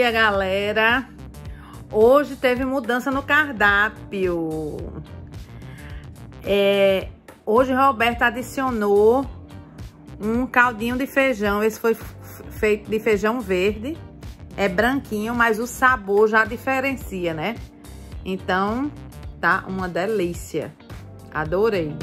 dia, galera. Hoje teve mudança no cardápio. Hoje o Roberto adicionou um caldinho de feijão. Esse foi feito de feijão verde. É branquinho, mas o sabor já diferencia, né? Então, tá uma delícia. Adorei.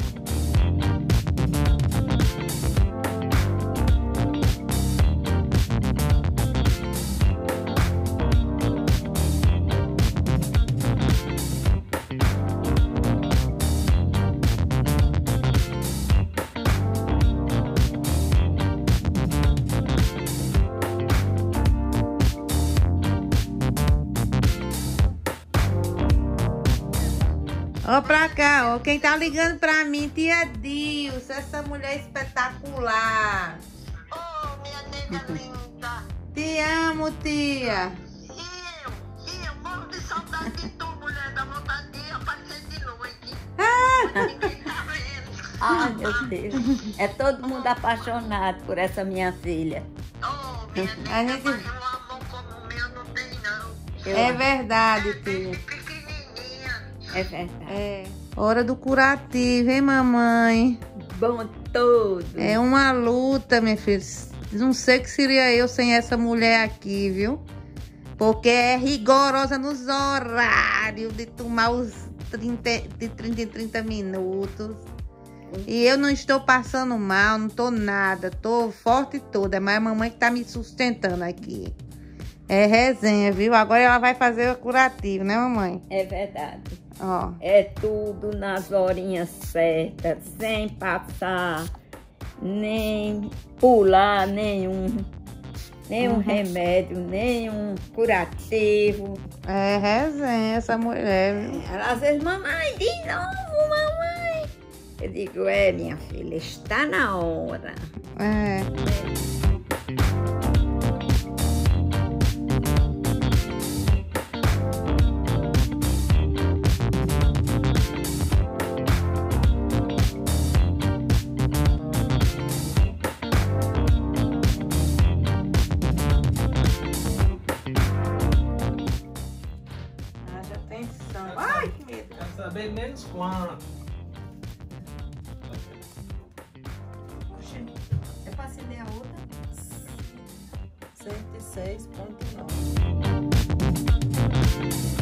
Ó pra cá, ó. Quem tá ligando pra mim, tia Dilce, essa mulher espetacular. Oh, minha nega linda. Te amo, tia. E eu morro de saudade de tu, mulher, da vontade de aparecer de noite. Ninguém tá vendo. Ai, meu Deus. É todo mundo apaixonado por essa minha filha. Oh, minha nega, A gente- mas um amor como o meu não tem, não. É verdade, tia. Pequenininha. É verdade. É. Hora do curativo, hein, mamãe? Bom todo. É uma luta, minha filha. Não sei o que seria eu sem essa mulher aqui, viu? Porque é rigorosa nos horários de tomar os 30 em 30 minutos. E eu não estou passando mal, não tô nada. Tô forte toda, mas a mamãe que tá me sustentando aqui. É resenha, viu? Agora ela vai fazer o curativo, né, mamãe? É verdade. Ó. É tudo nas horinhas certas, sem passar, nem pular nenhum remédio, nenhum curativo. É resenha essa mulher, viu? Ela às vezes, mamãe, de novo, mamãe. Eu digo, minha filha, está na hora. É. Haja atenção. Ai, que medo. Quero saber menos quanto. É para acender a outra? 106,9.